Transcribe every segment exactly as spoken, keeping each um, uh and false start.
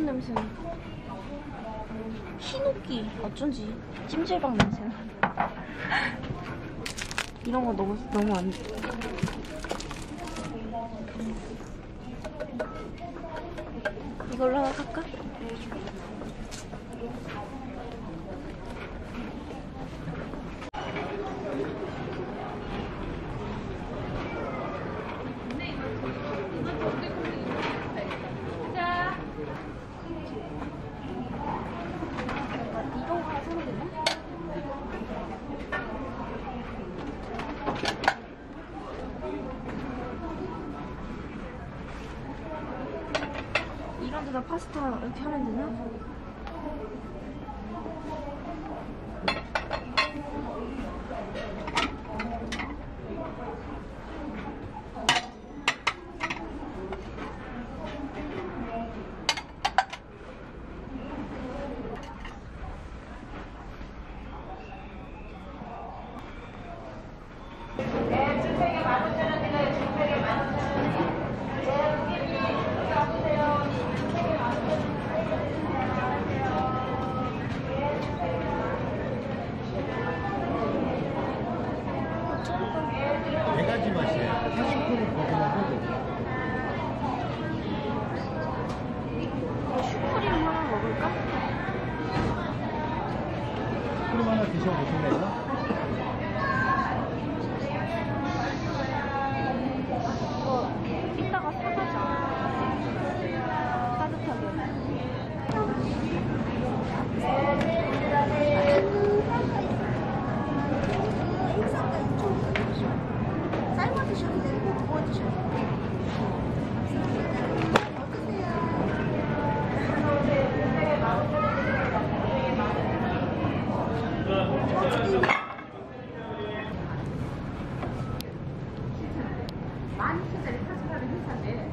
이런 냄새는 흰옥기 어쩐지 찜질방 냄새나. 이런 거 너무 너무 안 돼. 이걸로 하나 살까? 이런 데다 파스타 이렇게 하면 되나? 네 가지 맛이에요. 사십 퍼센트 고구마하고 슈크림 하나 먹을까? 슈크림 하나 드셔보실래요? 이거 이따가 사가자. 따뜻하게. 삶아 드셔도 되고 구워 드셔도 되고. 만 원짜리 파스타를 회사인데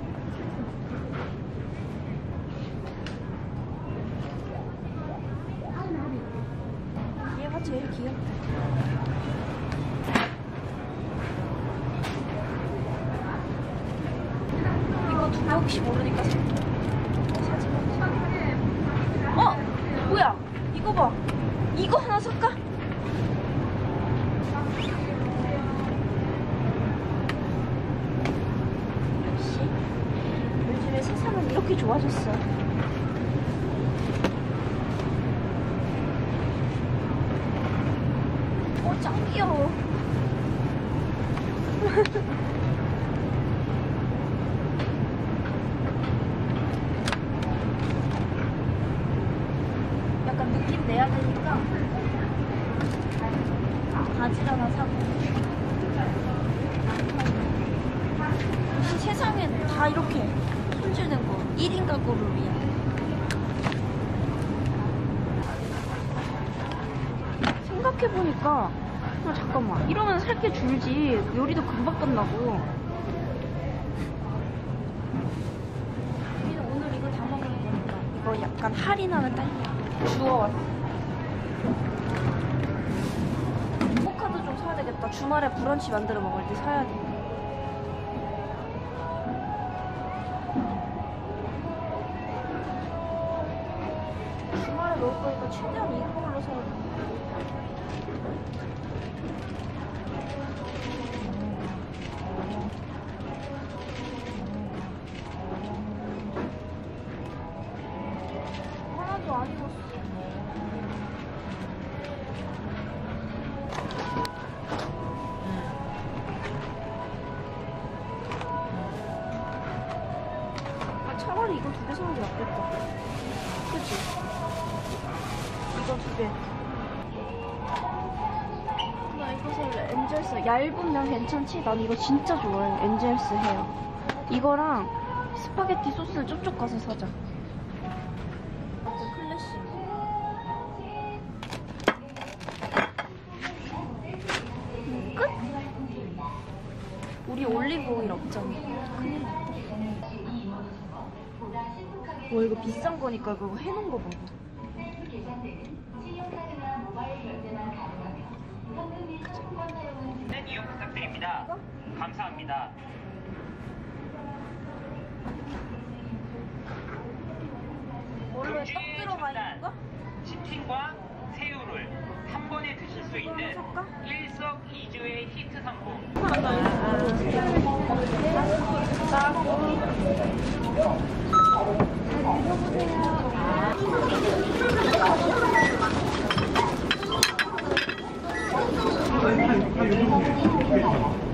얘가 제일 귀엽다. 이거 두 개 혹시 모르니까 사. 사지 마. 어? 뭐야? 이거 봐. 이거 하나 살까? 역시 요즘에 세상은 이렇게 좋아졌어. 어, 짱 귀여워. 약간 느낌 내야 되니까 바지 하나 사고. 세상엔 다 이렇게 손질된 거. 일 인 가구를 위한. 생각해보니까 아, 잠깐만, 이러면 살 게 줄지. 요리도 금방 끝나고. 우리는 오늘 이거 다 먹을 거니까 이거 약간 할인하는 딸기야. 주워왔어. 포카도 좀 사야 되겠다. 주말에 브런치 만들어 먹을 때 사야 돼. 주말에 먹을 거니까 최대한 이걸로 사야 돼. 하나도 안 익었어. 아, 차라리 이거 두 개 사는 게 낫겠다. 그치? 이거 두 개. 나 이거 살래. 엔젤스. 얇은 면 괜찮지? 난 이거 진짜 좋아해. 엔젤스 헤어. 이거랑 스파게티 소스를 쪽쪽 가서 사자. 완전 클래식. 음, 끝? 우리 올리브 오일 없잖아. 큰일 났다. 와, 이거 비싼 거니까 그거 해놓은 거 봐. 네, 이용 부탁드립니다. 감사합니다. 치킨과 새우를 한 번에 드실 수 있는 일석이조의 히트 상품. 잘 읽어보세요.